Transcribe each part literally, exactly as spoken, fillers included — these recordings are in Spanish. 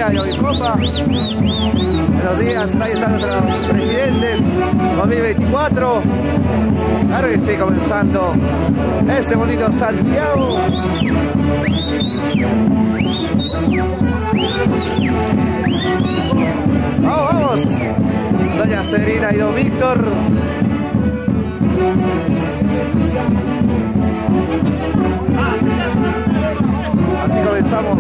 familia de Ovicopa. Buenos días, ahí están nuestros presidentes dos mil veinticuatro. Claro que sí, comenzando este bonito Santiago. Vamos, vamos. Doña Serena y don Víctor. Así comenzamos.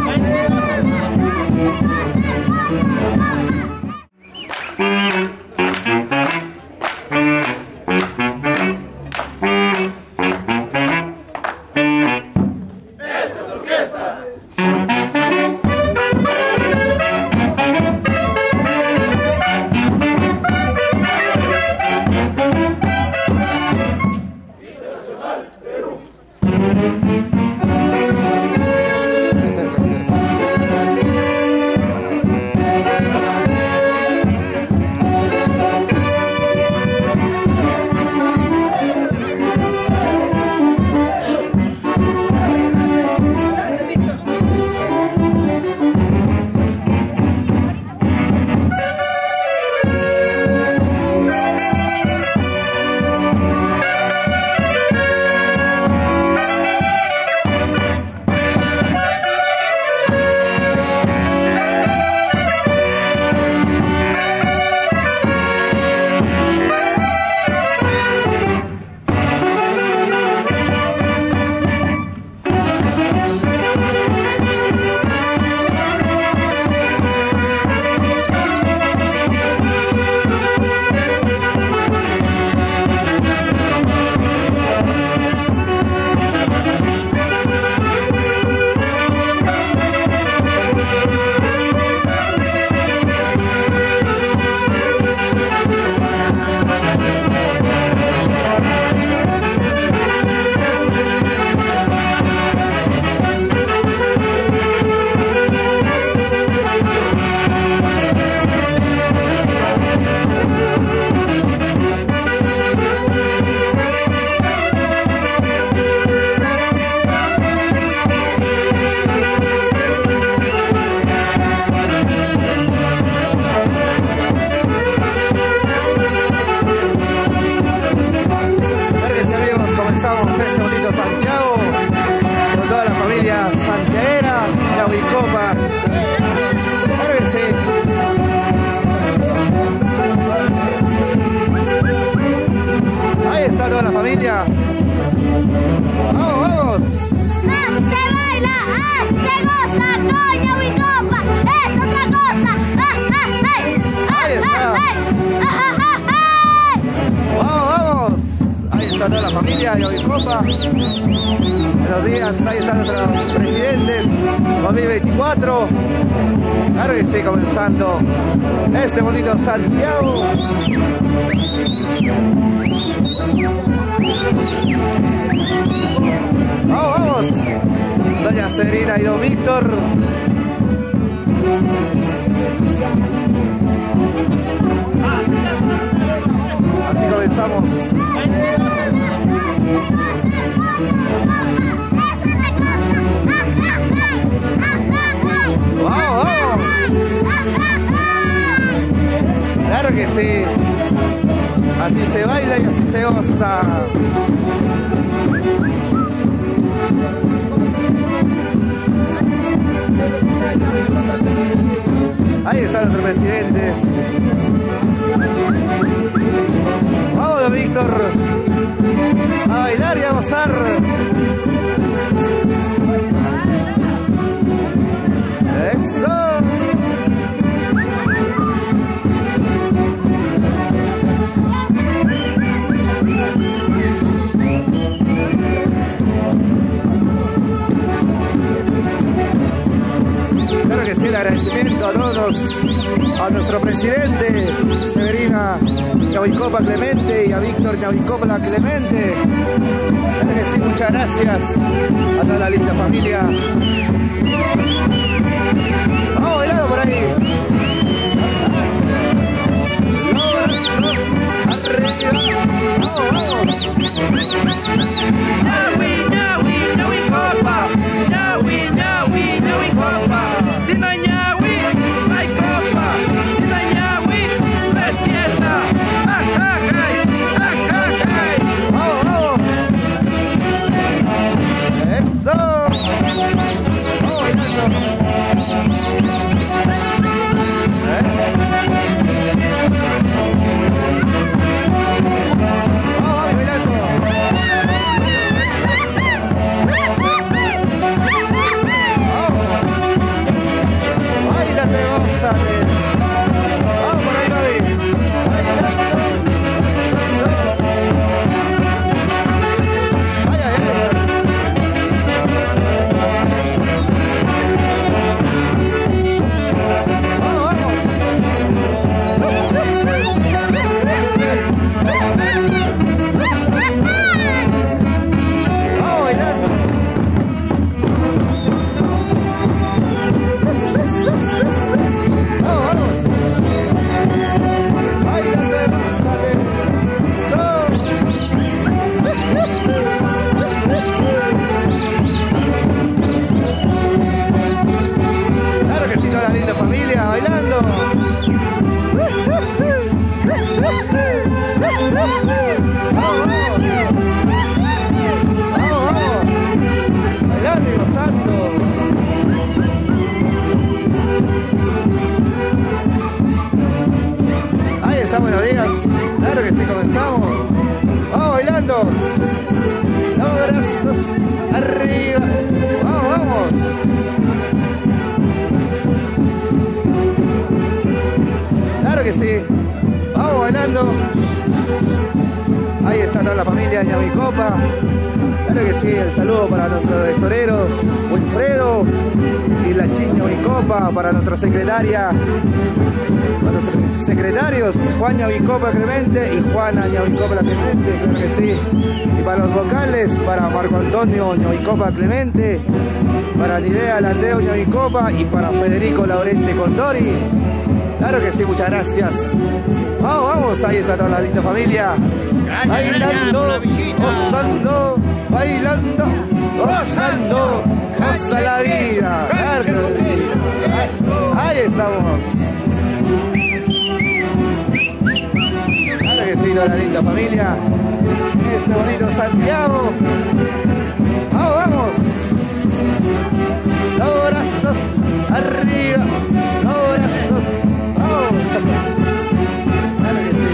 Toda la familia de Ovicopa. Buenos días, ahí están nuestros presidentes dos mil veinticuatro. Claro que sí, comenzando este bonito Santiago. Vamos, vamos. Doña Serena y don Víctor. Así comenzamos. ¡Vamos, vamos! Claro que sí. Así se baila y así se goza. Ahí están nuestros presidentes. Vamos, don Víctor. A bailar y a gozar. Eso. Claro que sí, el agradecimiento a todos, a nuestro presidente Severina Ovicopa Clemente y a Víctor Ovicopa Clemente. Claro que sí, muchas gracias a toda la linda familia. Vamos bailando por ahí. Los brazos arriba. Vamos, vamos. Nawi, Nawi, Ovicopa. Nawi, Nawi, Ovicopa. Si no Nawi, buenos días. Claro que sí, comenzamos. Vamos bailando. Los brazos arriba. Vamos, vamos. Claro que sí. Vamos bailando. Ahí está toda la familia de Ñahuicopa. Claro que sí, el saludo para nuestro tesorero Wilfredo y la Chin Ñahuicopa, para nuestra secretaria, para nuestros secretarios Juan Ñahuicopa Clemente y Juana Ñahuicopa Clemente, claro que sí. Y para los vocales, para Marco Antonio Ñahuicopa Clemente, para Nidea Landeo Ñahuicopa y para Federico Laurente Condori. Claro que sí, muchas gracias. Vamos, vamos, ahí está toda la linda familia. Gracias, bailando, gracias gozando, bailando, gozando, goza la vida. Claro que sí. Ahí estamos. Claro que sí, toda la linda familia. Este bonito Santiago. Vamos, vamos. Los brazos arriba, los brazos. Vamos. Claro que sí.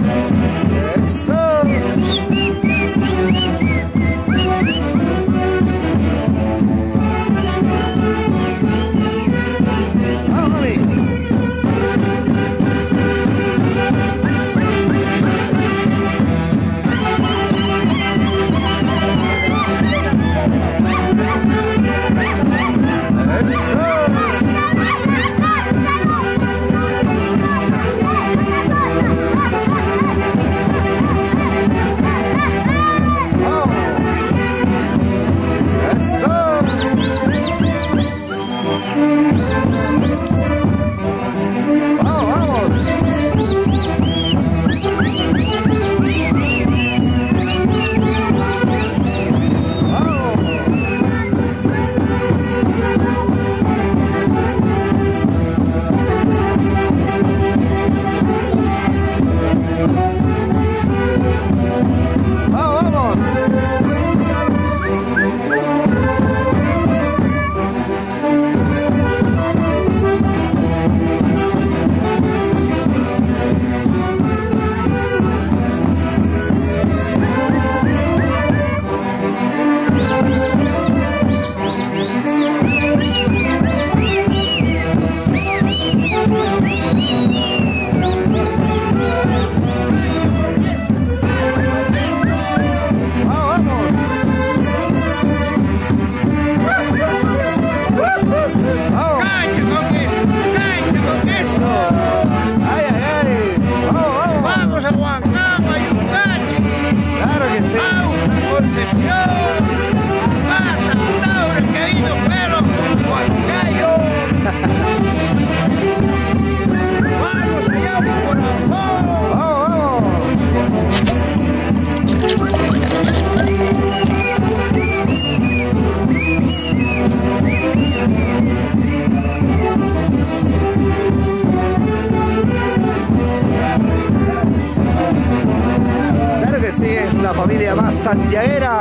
La familia más santiaguera,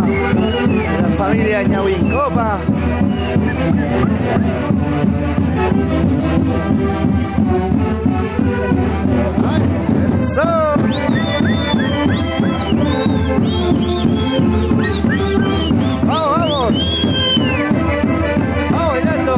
la familia Ñahuicopa. ¡Eso! ¡Vamos, vamos! ¡Vamos bailando!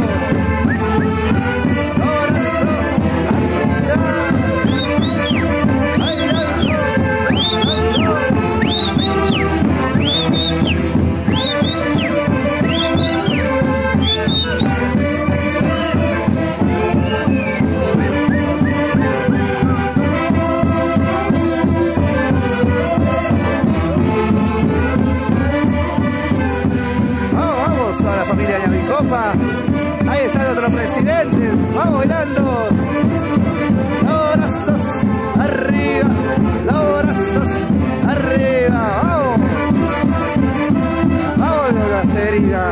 Ahí están otros presidentes. Vamos bailando. Los brazos arriba. Los brazos arriba. Vamos. Vamos, la cerilla.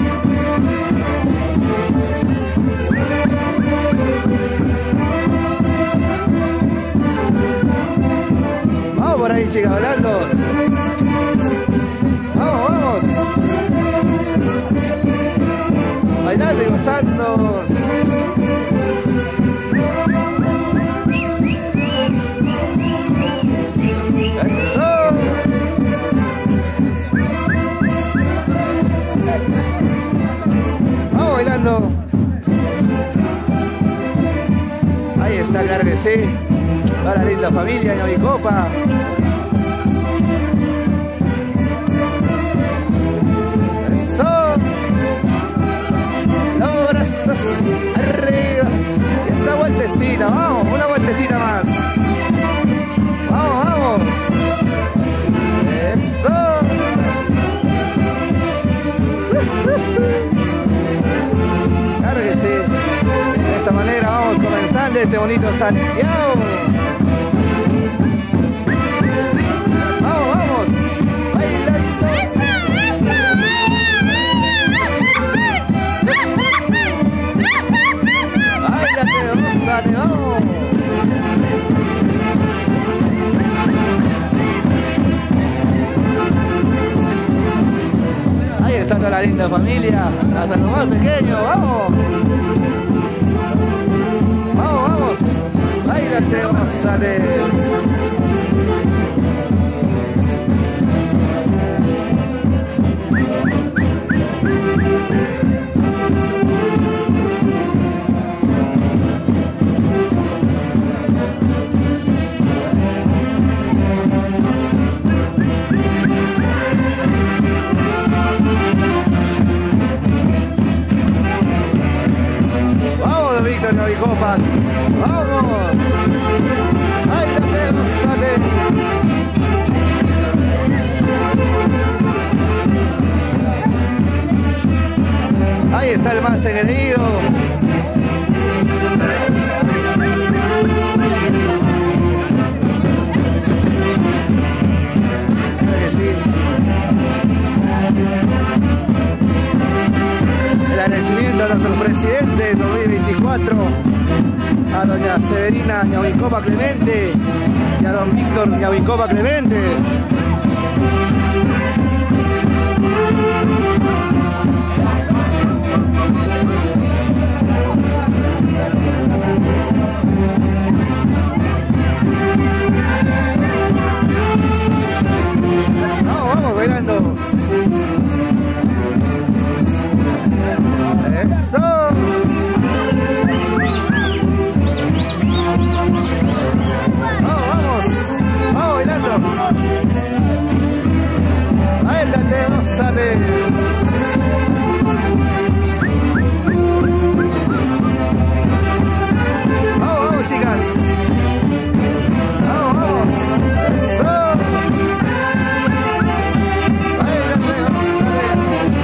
Vamos por ahí, chicas, bailando. Vamos, vamos. Bailando y gozando. sí. Para la linda familia Ñavicopa. Eso. Los brazos arriba. Y esa vueltecita, vamos, una vueltecita más. Vamos, vamos. Eso. Claro que sí. De esta manera vamos comenzando este bonito Santiago. Vamos, vamos. Bailando. Báilate, gózate, vamos. Ahí está toda la linda familia, hasta lo más pequeño, vamos. Vamos, vamos. Báilate, gózate. Víctor Ñavicopa, vamos, báilate, gózate. Ahí está el más engreído. Creo que sí. El agradecimiento a nuestro presidente dos mil veinticuatro, a doña Severina Ñavicopa Clemente y a don Víctor Ñavicopa Clemente. Vamos, vamos bailando. Eso. Vamos, vamos. Vamos bailando. Báilate, gózate. Vamos, vamos, chicas. Vamos, vamos. Eso. Báilate, gózate.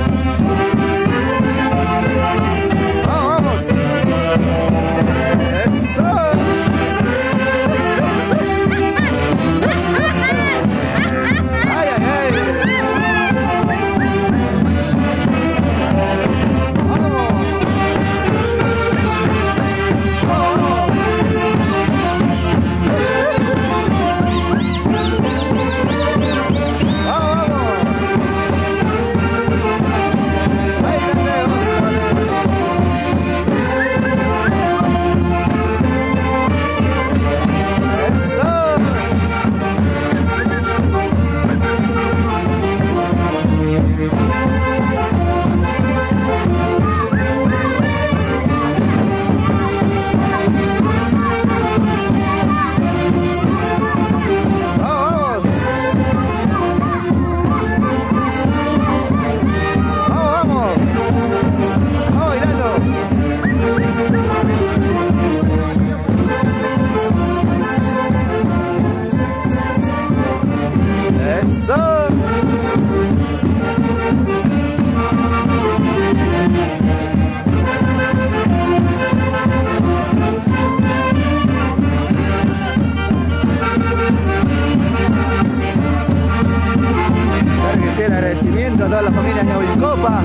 El agradecimiento a toda la familia Ñavicopa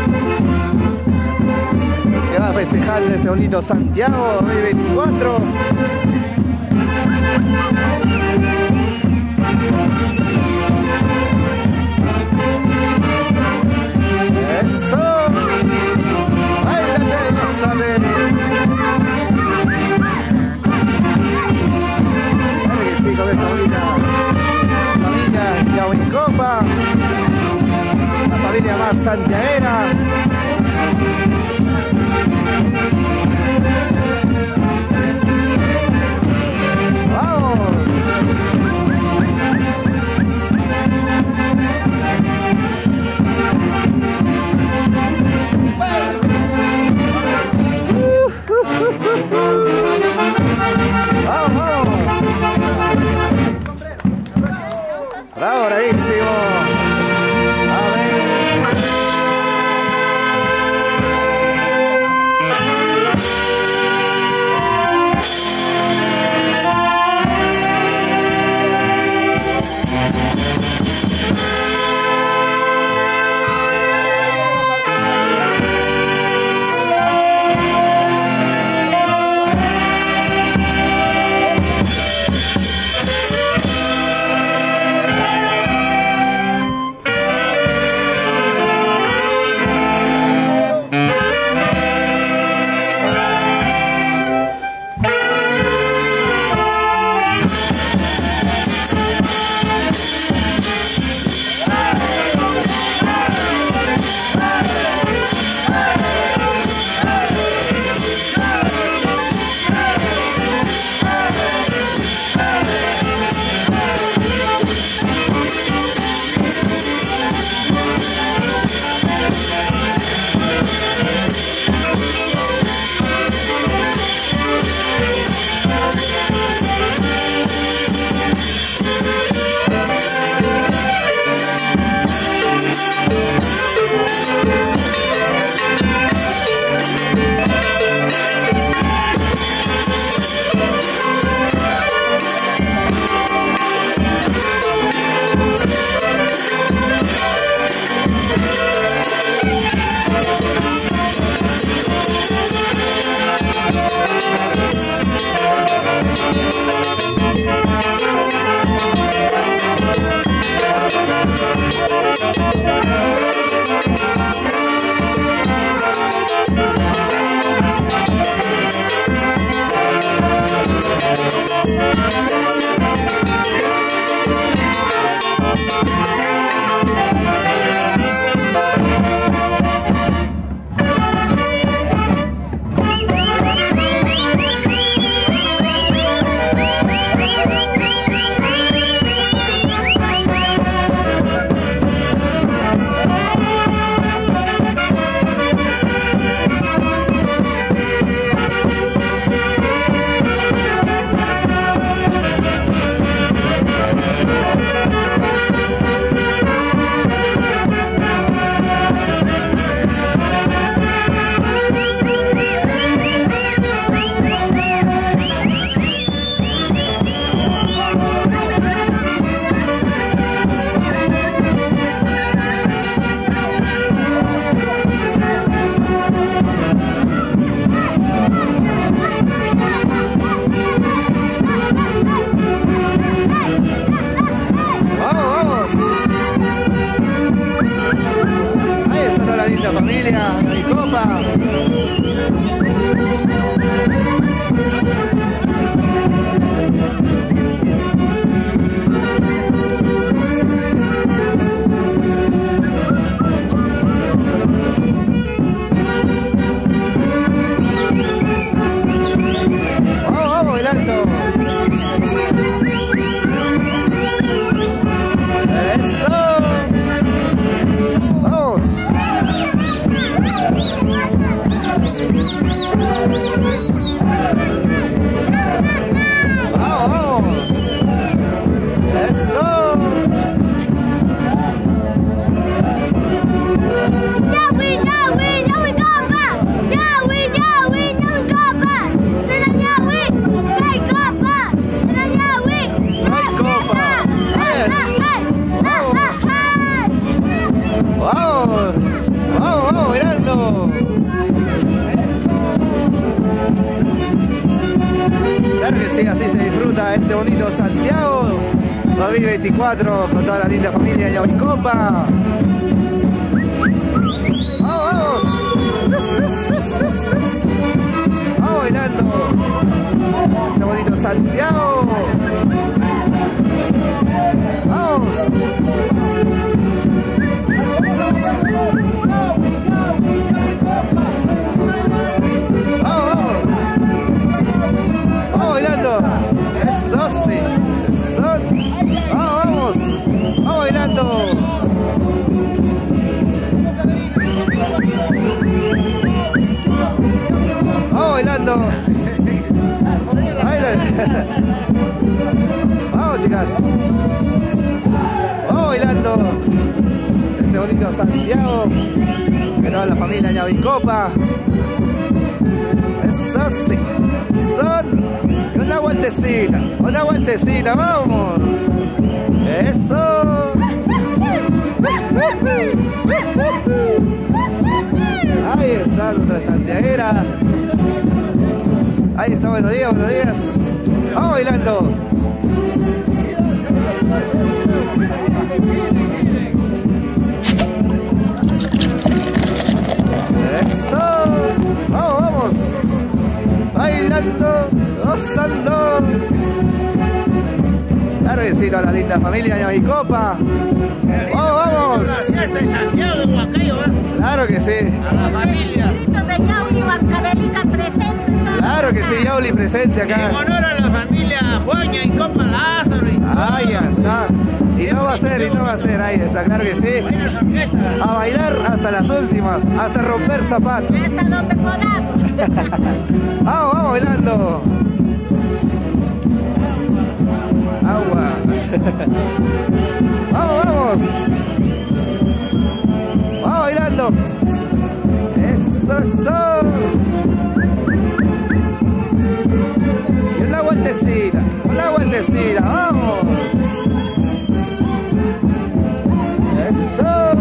que va a festejar este bonito Santiago dos mil veinticuatro. Eso. Báilate, gózate. Claro que sí, con esta bonita familia Ñavicopa, la familia más santiaguera. Bravo, bravísimo. Este bonito Santiago dos mil veinticuatro con toda la linda familia Yauricopa. ¡Vamos, vamos! ¡Vamos bailando! Este bonito Santiago. ¡Vamos! ¡Vamos bailando! ¡Eso sí! ¡Son! ¡Vamos, vamos! ¡Vamos bailando! ¡Vamos bailando! ¡Bailan! ¡Vamos, chicas! Vamos bailando este bonito Santiago. Que toda la familia Ñavicopa. Eso sí. Son. Y una vueltecita. Una vueltecita. Vamos. Eso. Ahí está nuestra santiaguera. Ahí está, buenos días, buenos días. Vamos bailando. Eso. Vamos, vamos. Bailando, gozando. Claro que sí, toda la linda familia Ñavicopa. Vamos, vamos. Claro que sí. A la familia. Claro que sí, Yauli presente acá. En honor a la familia Juan Ñavicopa Lázaro. Ahí está. Y no va a ser, y no va a ser, ahí está, claro que sí. A bailar hasta las últimas, hasta romper zapatos. Hasta donde podamos. Vamos, vamos bailando. Agua. Vamos, vamos. Vamos bailando. Eso, eso. Y una vueltecita, una vueltecita, vamos. Eso.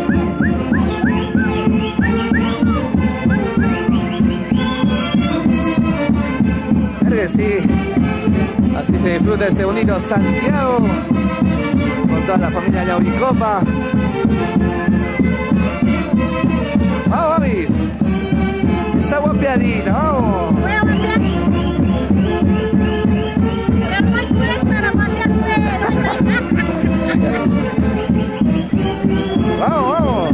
Claro que sí. Así se disfruta este bonito Santiago con toda la familia Ñavicopa. Vamos, mamis. Está guapeadita, vamos. Voy a guapear. Pero no hay culés para guapear, Vamos, vamos.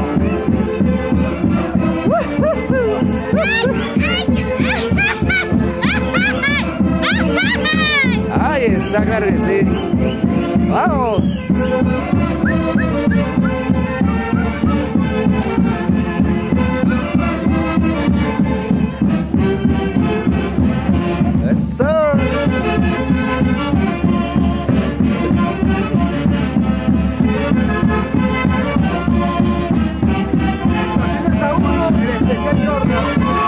Ahí está, claro que sí. Vamos. Eso. Cocinas a uno, el especial de horno.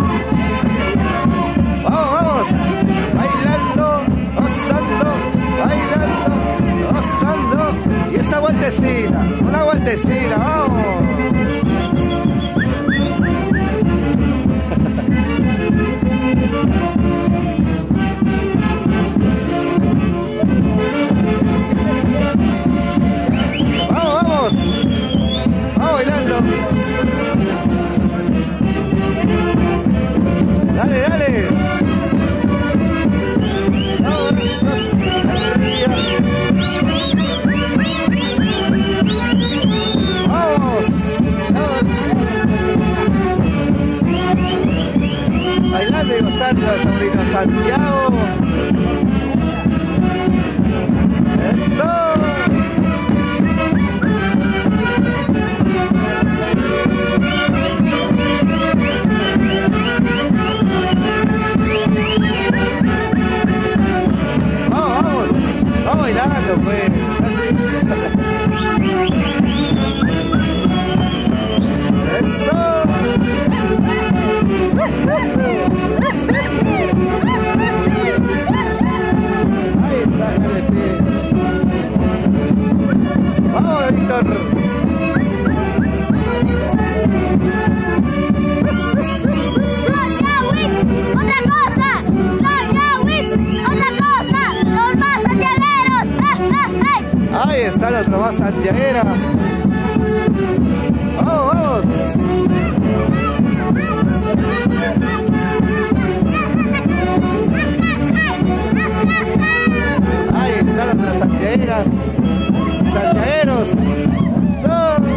Vamos, vamos. Bailando, gozando, bailando, gozando. Y esa vueltecita, una vueltecita, vamos. Vamos, vamos. Vamos bailando. Dale, dale. Vamos. Bailando y gozando de San Benito Santiago. Eso. Vamos, vamos. Vamos bailando, pues. Eso. Ahí está, claro que sí. Vamos, Víctor. Otra cosa, los Ñawis, otra cosa, los más santiagueros. Ahí está nuestra más santiaguera. Vamos, vamos. Ahí están nuestras santiagueras. Santiagueros. Son.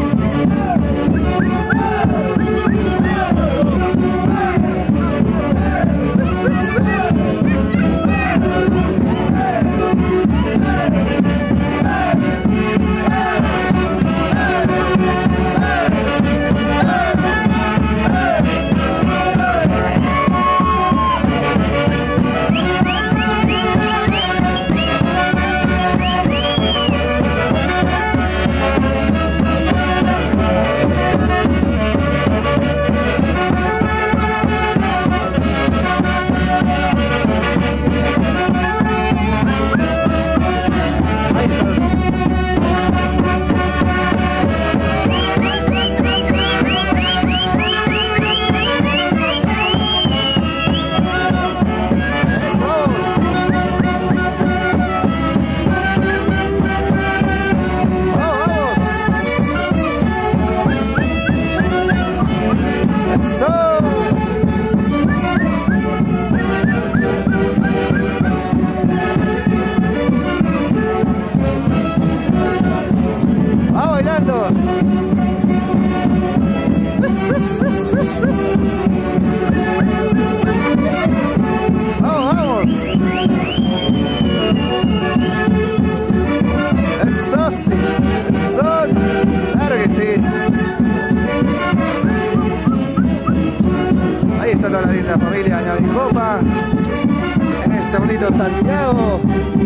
linda familia Ñavicopa en este bonito Santiago.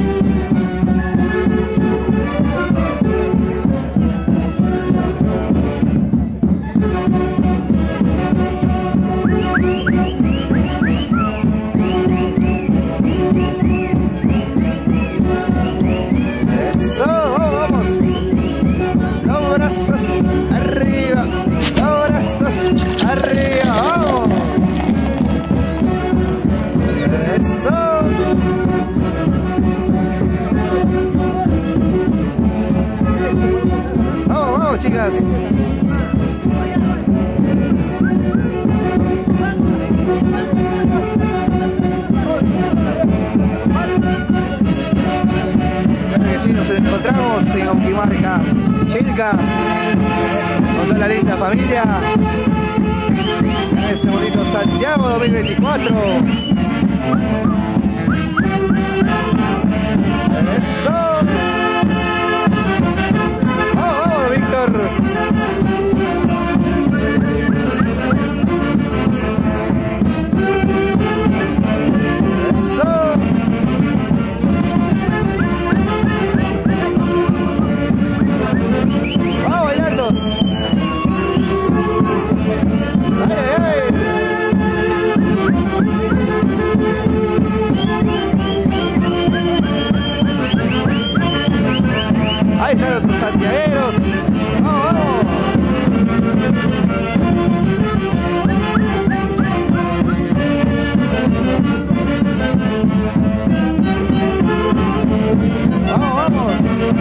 Chicas, que sí, nos encontramos en Auquimarca, Chilca, con toda la linda familia en este bonito Santiago dos mil veinticuatro. Eso. Ahí están nuestros santiagueros. ¡Vamos, vamos! ¡Vamos,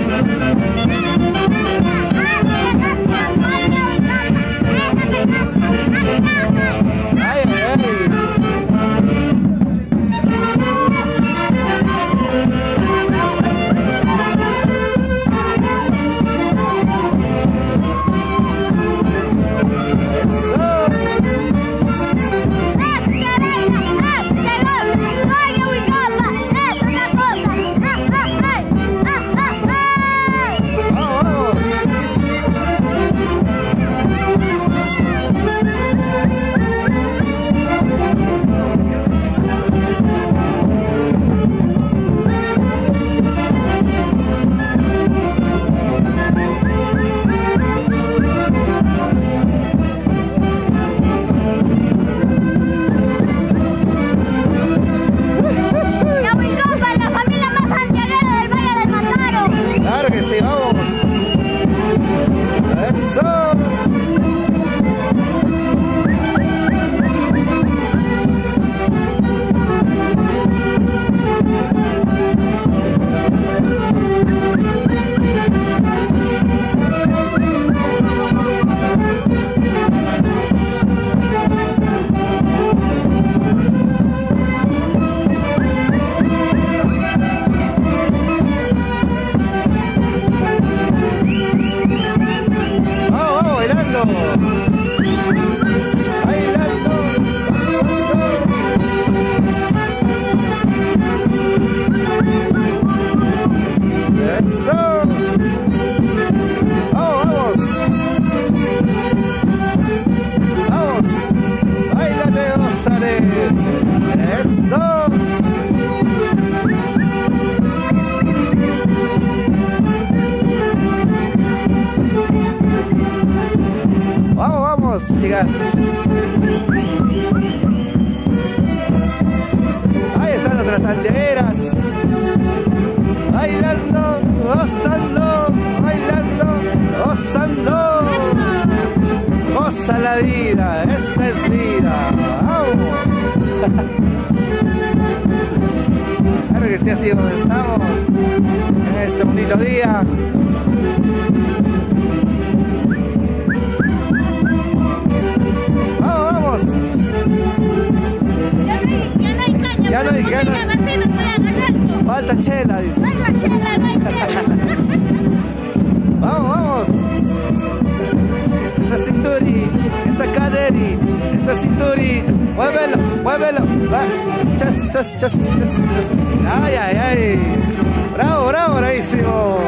¡ay, ay, ay! Chicas, ahí están nuestras santiagueras bailando, gozando, bailando, gozando. Goza la vida, esa es vida. ¡Vamos! Claro que sí, así comenzamos en este bonito día. Ya no hay, ya no hay. Falta chela. Vamos, vamos. Esa cinturita, esa caderita, esa cinturita. Muévelo, muévelo. Va. Chas, chas, chas, chas, chas. Ay, ay, ay. Bravo, bravo, bravísimo.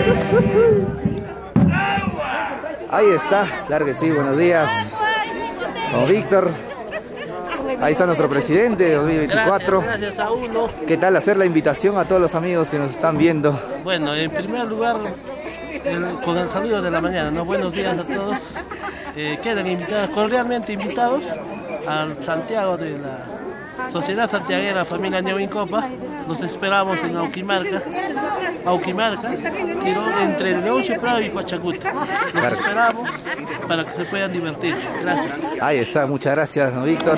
Ahí está, claro que sí, buenos días. Don Víctor. Ahí está nuestro presidente dos mil veinticuatro. Gracias, gracias a uno. ¿Qué tal hacer la invitación a todos los amigos que nos están viendo? Bueno, en primer lugar, el, con el saludo de la mañana, ¿no? Buenos días a todos. Eh, quedan invitados, cordialmente invitados al Santiago de la Sociedad Santiaguera Familia Ñawincopa. Los esperamos en Auquimarca, Auquimarca, entre León Prado y Pachacuta. Los Claro. esperamos para que se puedan divertir. Gracias. Ahí está, muchas gracias, don Víctor.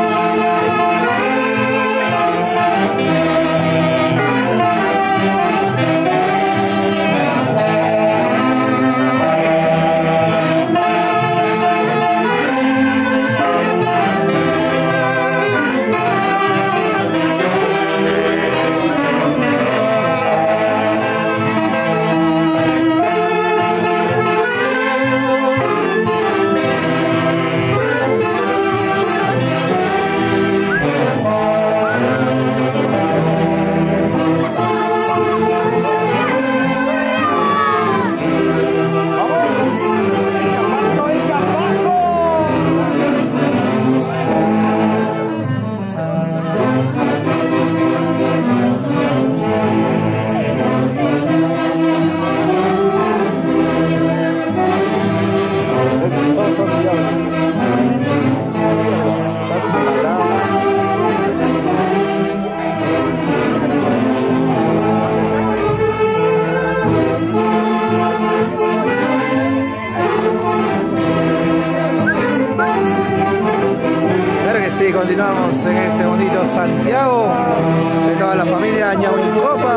Sí, continuamos en este bonito Santiago de toda la familia Ñawincopa.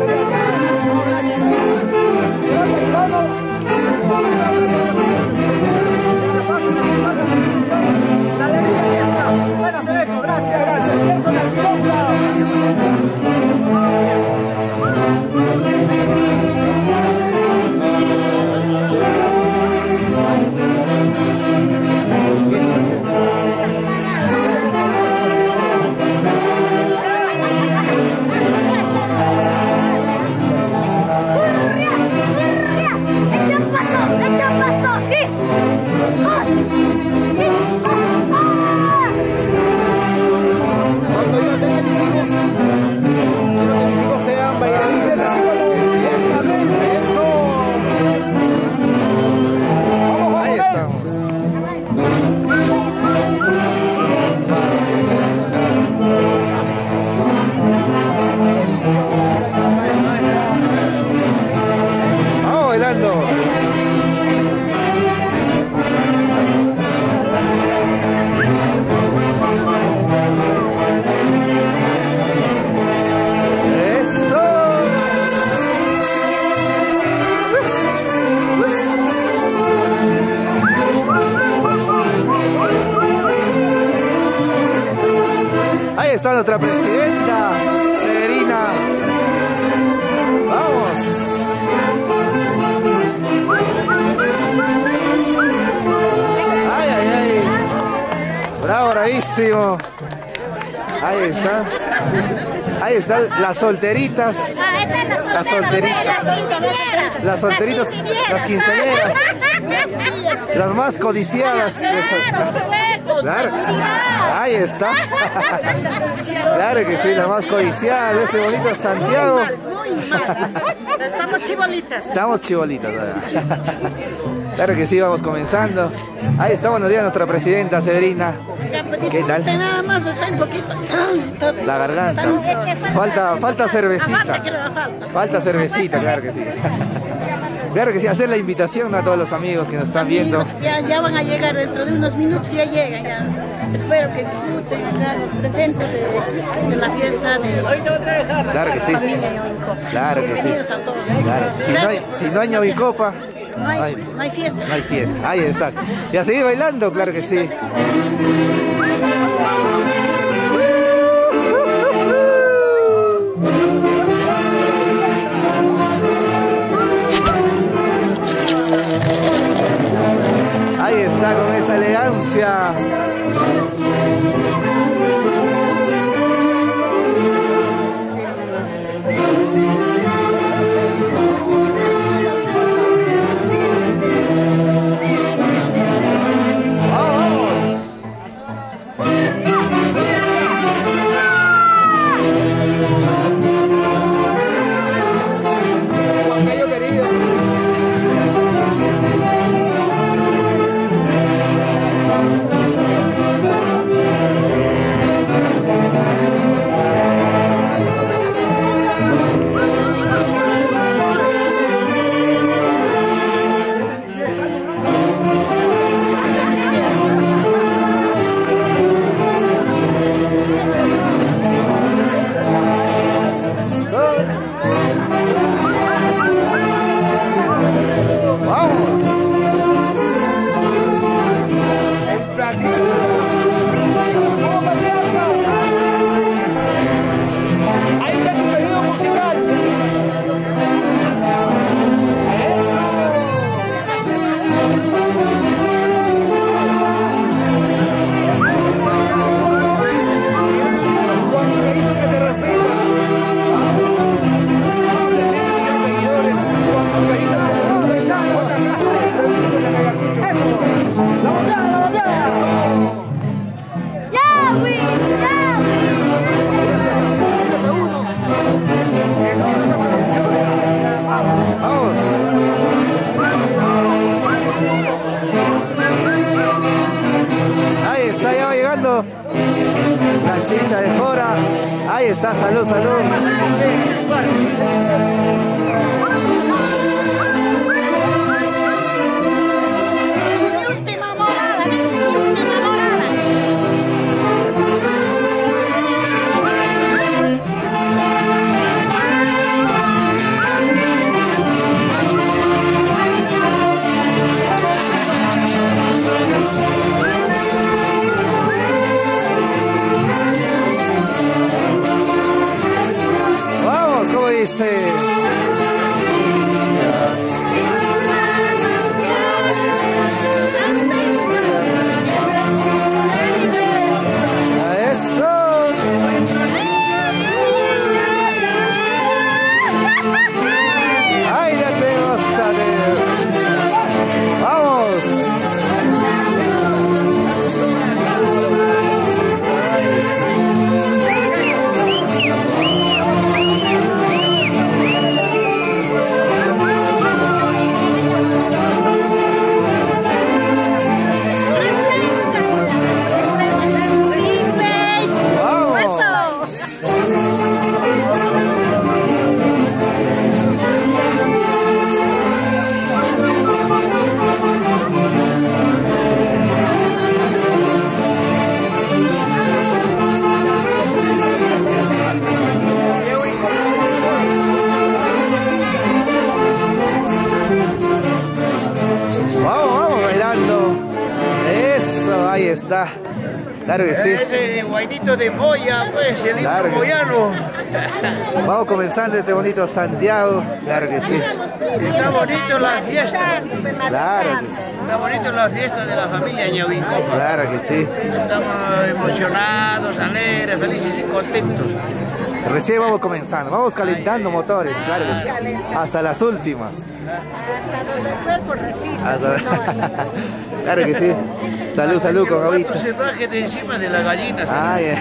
La alegría que está. Bueno, Sedeco, gracias, gracias. Ahí está nuestra presidenta, Severina. Vamos. Ay, ay, ay. Bravo, bravísimo. Ahí está. Ahí están las solteritas. Las solteritas. Las solteritas, las quinceañeras. Las más codiciadas. Claro. Ahí está. Claro que sí, las más codiciadas de este bonito Santiago. Estamos chibolitas. Estamos chibolitas, ¿verdad? Claro que sí, vamos comenzando. Ahí está, buenos días, nuestra presidenta Severina. ¿Qué tal? Nada más, está un poquito. La garganta. Falta, falta cervecita. Falta cervecita, claro que sí. Claro que sí, hacer la invitación a todos los amigos que nos están viendo. Amigos, ya, ya van a llegar dentro de unos minutos, ya llegan. Ya. Espero que disfruten acá los presentes de, de la fiesta de Claro que sí. la familia Ñawincopa. Claro que sí. Bienvenidos a todos. Claro, si no hay, si no hay Ñawincopa, No hay, Ay. no hay fiesta. no hay fiesta. Ahí está. Y a seguir bailando, claro que sí. Ahí está con esa elegancia. Vamos. está, salud, salud. Vamos, como dice. Ahí está, claro que sí. Ese guainito de Moya, pues, el claro himno moyano. Sí. Vamos comenzando este bonito Santiago, claro que sí. Está bonito la fiesta. Claro que sí. Está bonito la fiesta de la familia Ñauincopa. Claro que sí. Estamos emocionados, alegres, felices y contentos. Recién vamos comenzando, vamos calentando motores, claro que sí. Hasta las últimas. Hasta donde el cuerpo resiste. Hasta... claro que sí. Salud, salud con agüita. Se baje de encima de la gallina. Ah, yeah.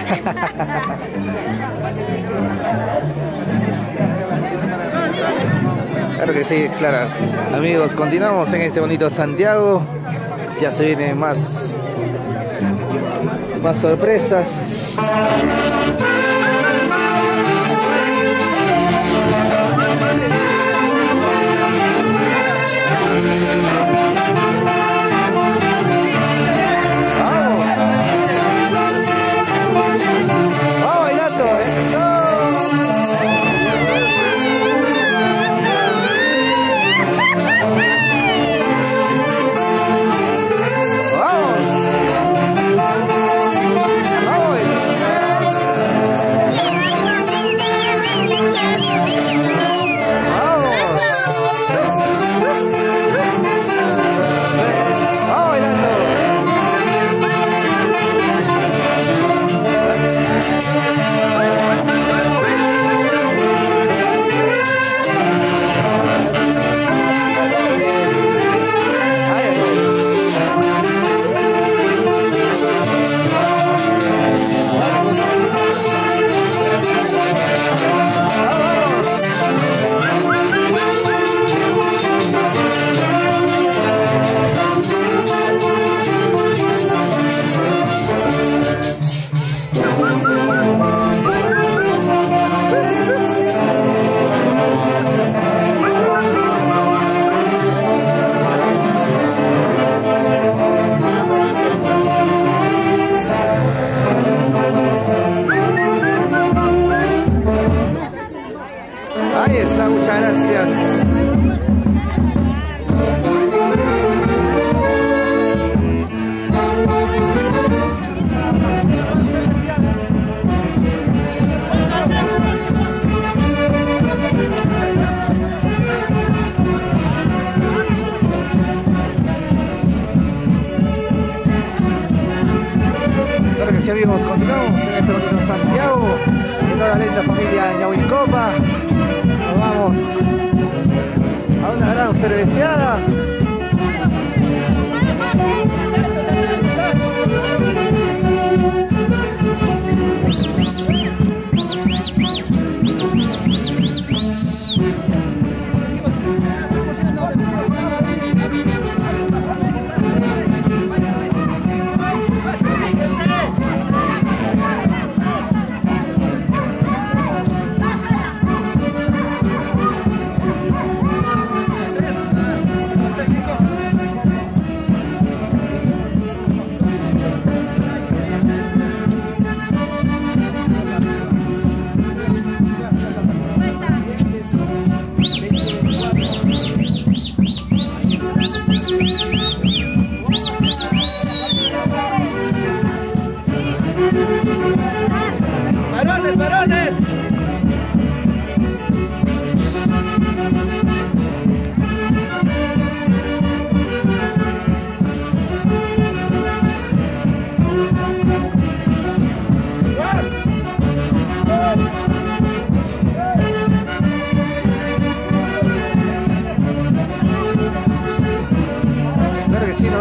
Claro que sí, claro. Amigos, continuamos en este bonito Santiago. Ya se vienen más, más sorpresas. Ahí está, muchas gracias. Claro que sí, amigos, continuamos en este bonito Santiago, en la linda familia Ñauincopa. Nos vamos a una gran cerveceada.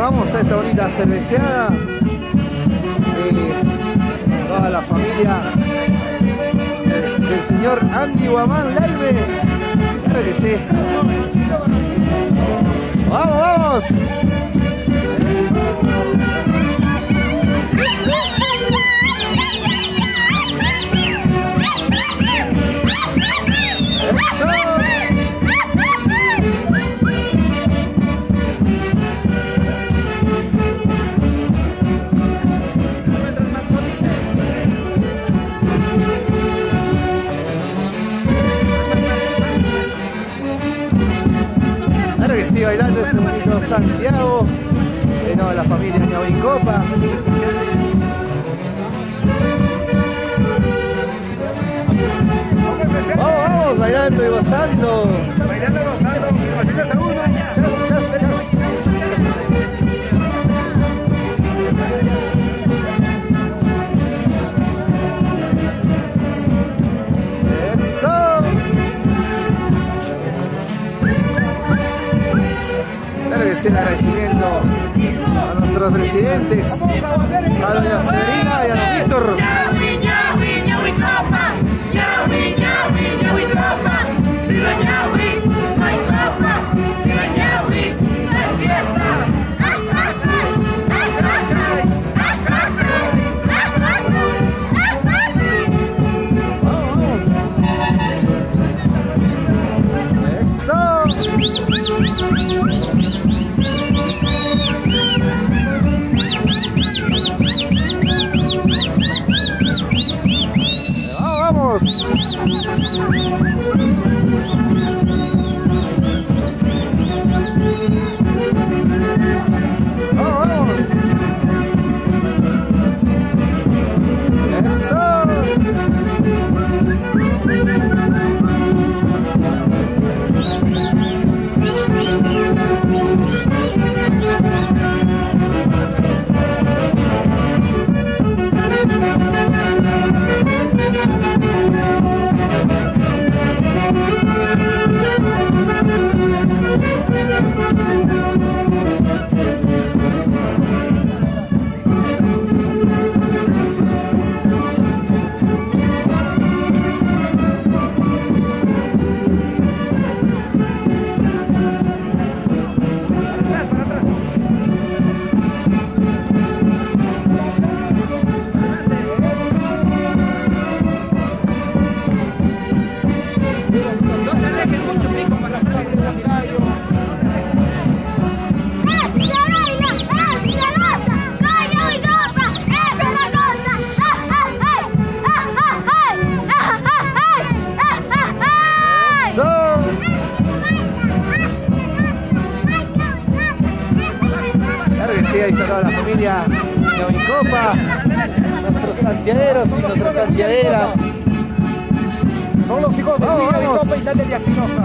vamos a esta bonita cerveceada de toda la familia del, del señor Andy Guamán Laime. Claro que sí. ¡Vamos, vamos! Claro que sí, bailando este bonito Santiago, de toda la familia Ñahuicopa. Vamos, vamos, bailando y gozando. Bailando y gozando, haciendo salud, mañana. Chas, chas, chas. Eso. Claro que sí, el agradecimiento a nuestros presidentes, a doña Severina y a don Víctor. Ahí está toda la familia Ñahuicopa, nuestros santiagueros y nuestras santiagueras. Son los hijos de Ñahuicopa y Daniel de Aquinosa.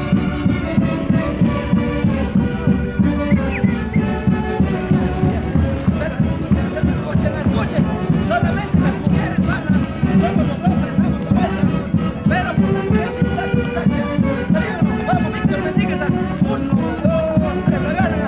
Solamente las mujeres van a, somos los hombres, damos la vuelta. Pero por la mujer se está aquí. Vamos, Víctor, me sigues a uno, dos, tres, agarra.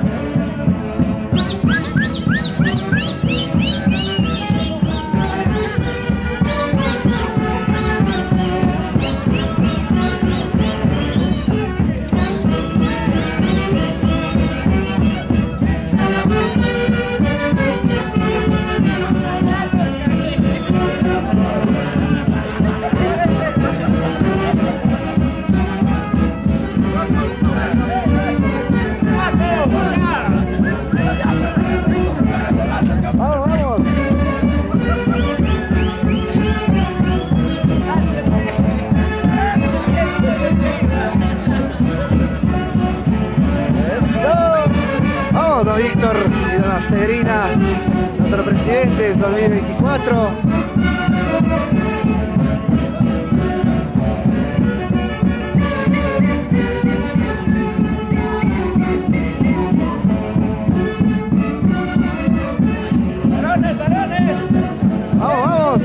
Víctor y dona Severina, nuestro presidente dos mil veinticuatro. ¡Varones, varones! ¡Vamos, vamos!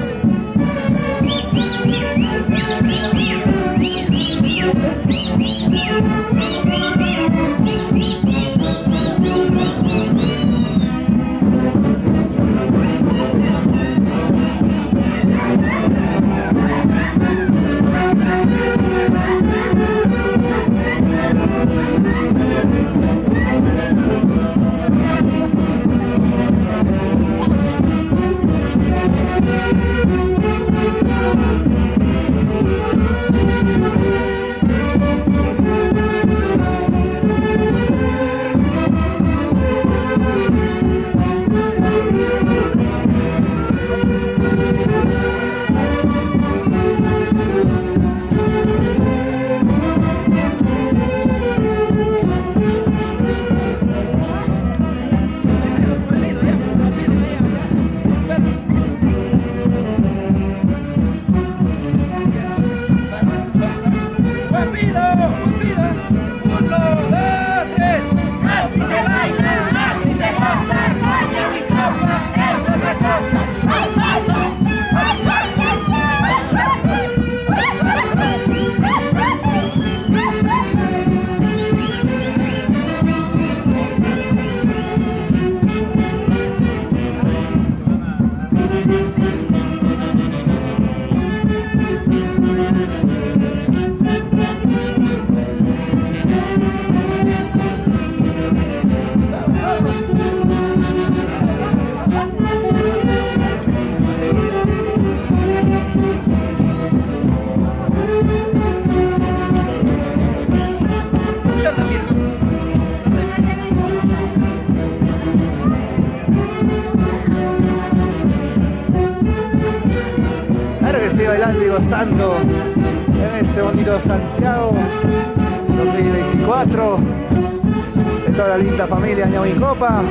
disfrutando y gozando en este bonito Santiago dos mil veinticuatro de toda la linda familia Ñahuincopa.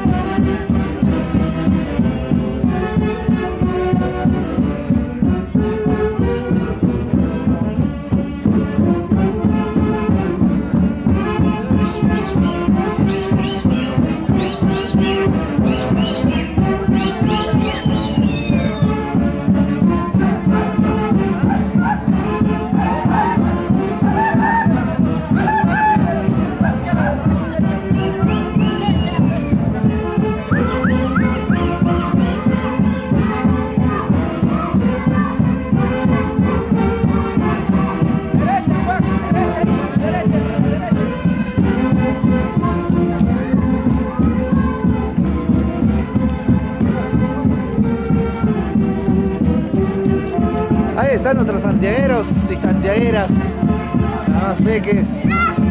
Ahí están nuestros santiagueros y santiagueras, nada más peques.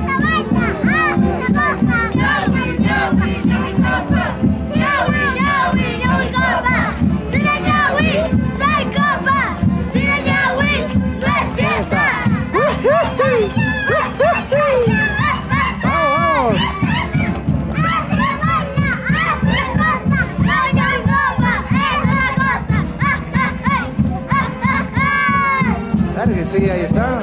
Claro que sí, ahí está.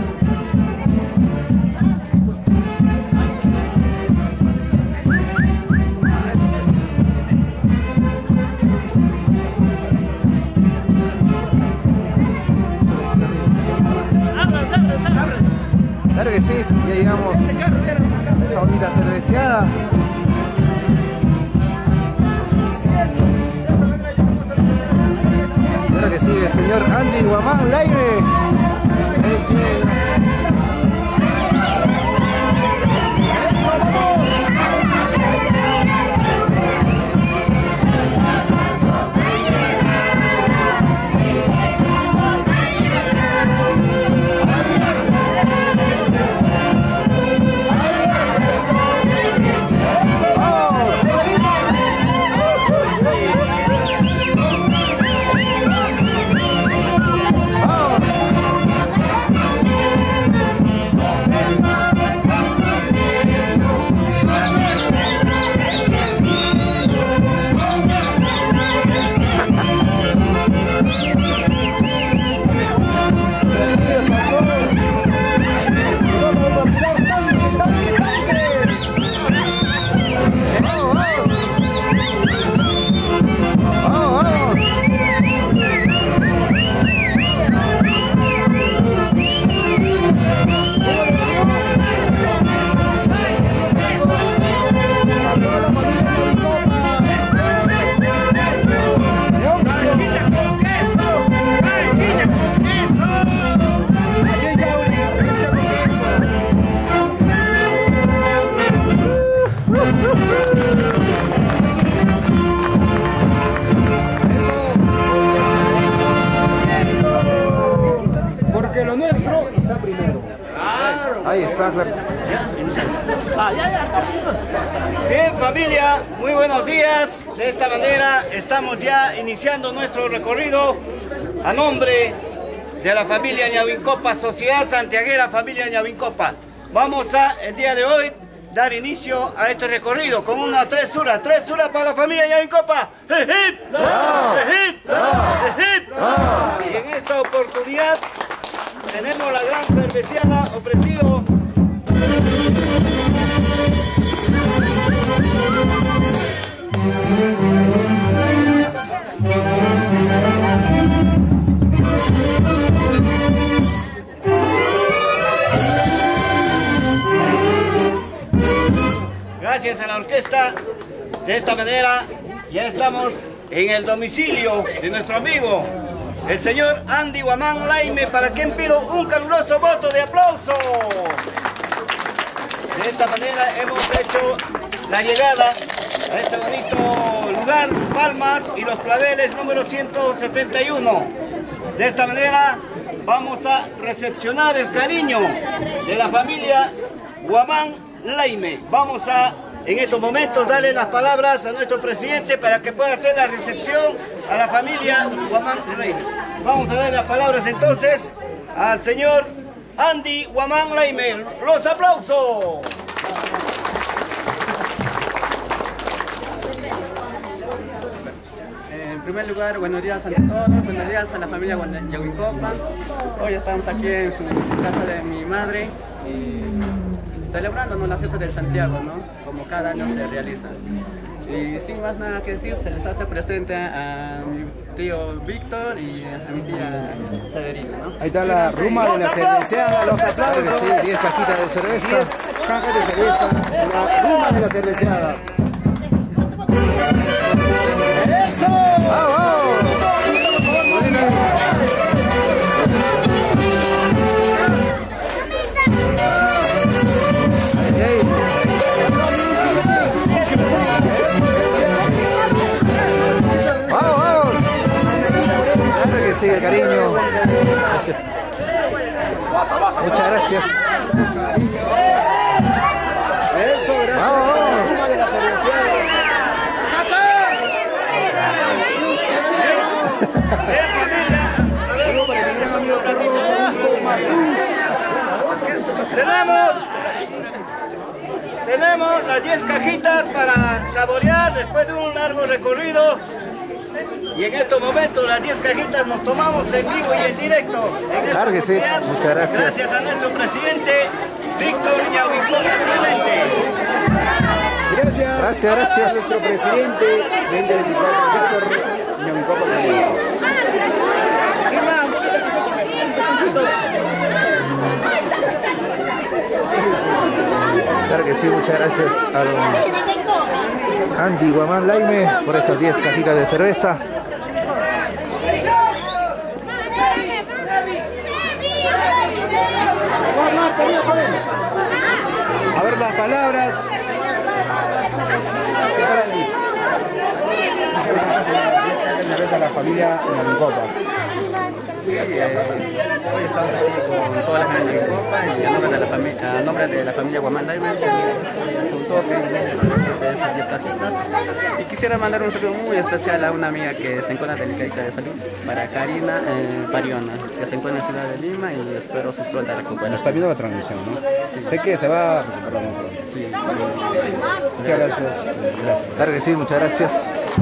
Claro que sí, ya llegamos a esta bonita cerveceada. Claro que sí, el señor Andy Guamán Laime. Porque lo nuestro está primero. Ahí está, claro. Bien, familia, muy buenos días. De esta manera estamos ya iniciando nuestro recorrido a nombre de la familia Ñahuincopa, Sociedad Santiaguera Familia Ñahuincopa. Vamos a, el día de hoy, dar inicio a este recorrido con unas tres suras, tres suras para la familia Ñahuincopa. ¡Ejip! ¡Ejip! ¡Ejip! Y en esta oportunidad tenemos la gran cerveceada ofrecido. Gracias a la orquesta. De esta manera ya estamos en el domicilio de nuestro amigo, el señor Andy Guamán Laime, para quien pido un caluroso voto de aplauso. De esta manera hemos hecho la llegada a este bonito lugar, Palmas y Los Claveles número ciento setenta y uno. De esta manera vamos a recepcionar el cariño de la familia Guamán Laime. Vamos a, en estos momentos, darle las palabras a nuestro presidente para que pueda hacer la recepción a la familia Guamán Laime. Vamos a dar las palabras entonces al señor Andy Guamán Laime. ¡Los aplausos! En primer lugar, buenos días a todos, buenos días a la familia Yahuincopa. Hoy estamos aquí en su casa de mi madre y celebrando, ¿no?, la fiesta del Santiago, ¿no?, como cada año se realiza. Y sin más nada que decir, se les hace presente a mi tío Víctor y a mi tía Severina, ¿no? Ahí está la ruma de la cerveceada, los aplausos. Sí, diez cajitas de cerveza, diez cajas de cerveza, la ruma de la cerveceada. ¡Eso! ¡Vamos! Sí, el cariño. Muchas gracias. Eso, gracias. Vamos. Tenemos, tenemos las diez cajitas para saborear después de un largo recorrido. Y en estos momentos las diez cajitas nos tomamos en vivo y en directo. En claro que sí, muchas gracias. Gracias a nuestro presidente Víctor Yahuincopa Clemente. Gracias, gracias, gracias a nuestro presidente Víctor Yahuincopa Clemente. Claro que sí, muchas gracias a don Andy Guamán Laime por esas diez cajitas de cerveza. A ver las palabras. A la familia Yahuincopa. Sí, eh, hoy estamos aquí con toda la familia Yahuincopa y a nombre de la familia, a nombre de la familia Guamán Laime, un toque de esas diez cajitas. Y quisiera mandar un saludo muy especial a una amiga que se encuentra delicadita de salud, para Karina eh, Pariona, que se encuentra en la ciudad de Lima y espero su pronta recuperación. Está viendo la transmisión, ¿no? Sí. Sé que se va a recuperar muy pronto. Sí. Muchas gracias. Gracias. Claro que sí, muchas gracias.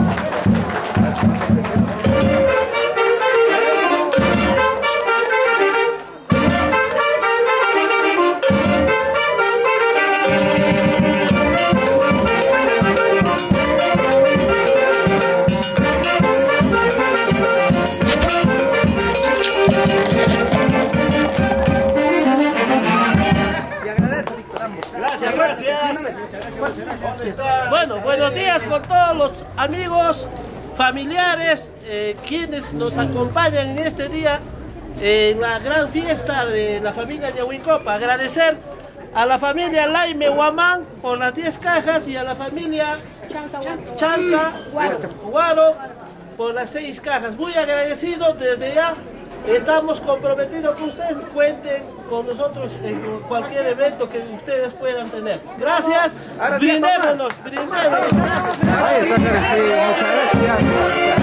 Bueno, buenos días con todos los amigos, familiares, eh, quienes nos acompañan en este día en la gran fiesta de la familia Yahuincopa. Agradecer a la familia Laime Guamán por las diez cajas y a la familia Chanca Guaro por las seis cajas. Muy agradecido desde ya. Estamos comprometidos con ustedes, cuenten con nosotros en cualquier evento que ustedes puedan tener. Gracias, brindémonos, brindémonos. Ahí está, sí, muchas gracias.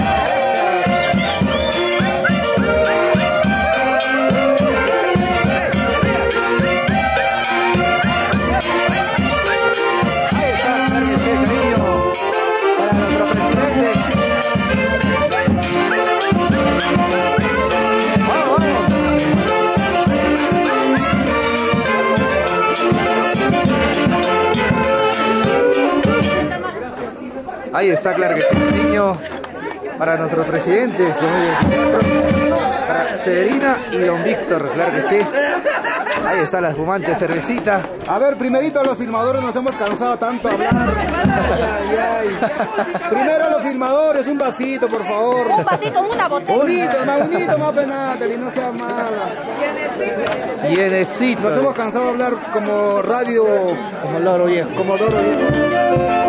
Ahí está, claro que sí, niño, para nuestros presidentes, para Severina y don Víctor, claro que sí. Ahí está la espumante cervecita. A ver, primerito los filmadores, nos hemos cansado tanto hablar. Ay, ay. Primero los filmadores, un vasito, por favor. Un vasito, una botella. Bonito, más bonito, más penate, no sea mala. Llenecito. Nos hemos cansado de hablar como radio. Como loro viejo. Como loro viejo.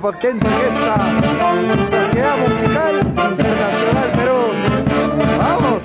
potente orquesta Sociedad Musical Internacional Perú. ¡Vamos!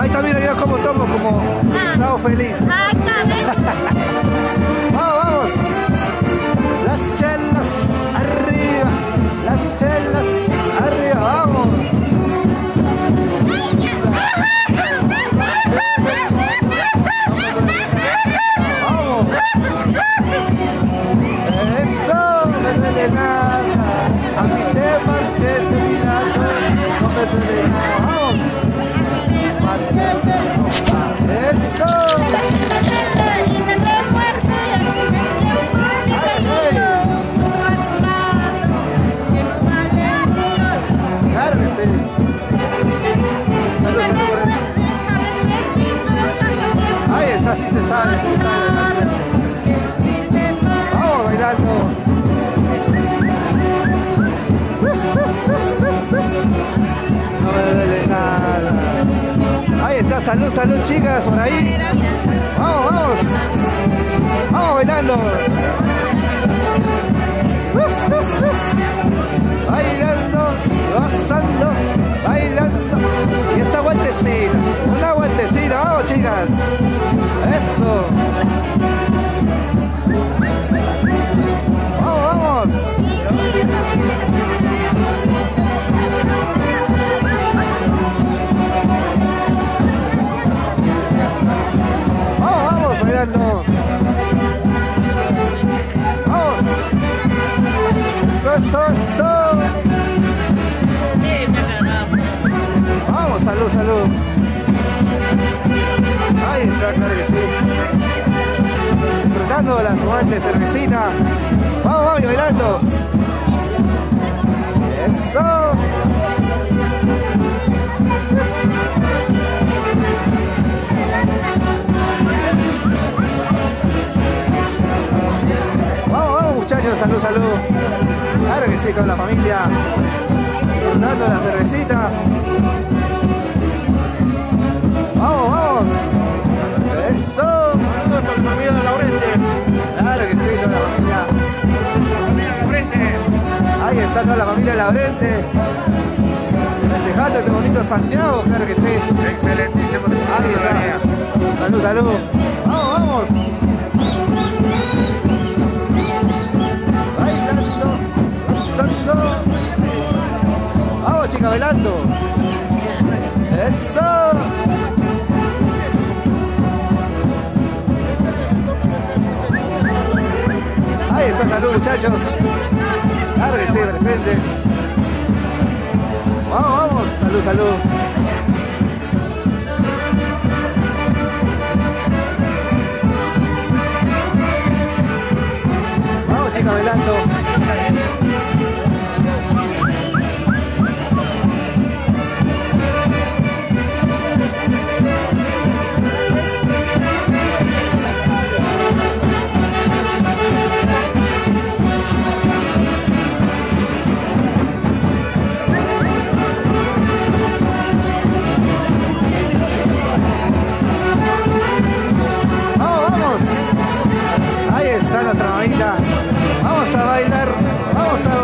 Ahí está, mira, mira cómo tomo, como estado feliz. Ahí está, ven. Vamos, vamos. Las chelas arriba, las chelas arriba, vamos. Vamos. Eso, no me duele nada. Así te marches de mi lado, no me duele nada. Vamos. Eso. Claro que sí. Salud, salud. Ahí está, sí se sabe, sí se sabe. Vamos bailando. No me duele nada. Ahí está, salud, salud, chicas, por ahí. Vamos, vamos. Vamos bailando. Bailando, gozando, bailando. Y esa vueltecita, una vueltecita, vamos, chicas. Eso. Vamos, vamos. Vamos, vamos, bailando. Vamos. Eso, eso, eso. Vamos, salud, salud. Ahí está, claro que sí. Disfrutando de las fuertes cervecita. Vamos, vamos, bailando. Eso. Vamos, vamos, muchachos, salud, salud. Claro que sí, con la familia. Disfrutando la cervecita. Vamos, vamos. Eso. Saludos con la familia de Laurente. Claro que sí, toda la familia. Familia Laurente. Ahí está toda la familia de Laurente. Festejando este bonito Santiago, claro que sí. Excelentísimo. Ahí está. Salud, salud. Vamos, vamos. Bailando, gozando. Vamos, chicas, bailando. Eso. Ahí está, salud, muchachos. Claro que sí, presentes. Vamos, vamos. Salud, salud. Vamos, chicas, bailando. Vamos a bailar, vamos a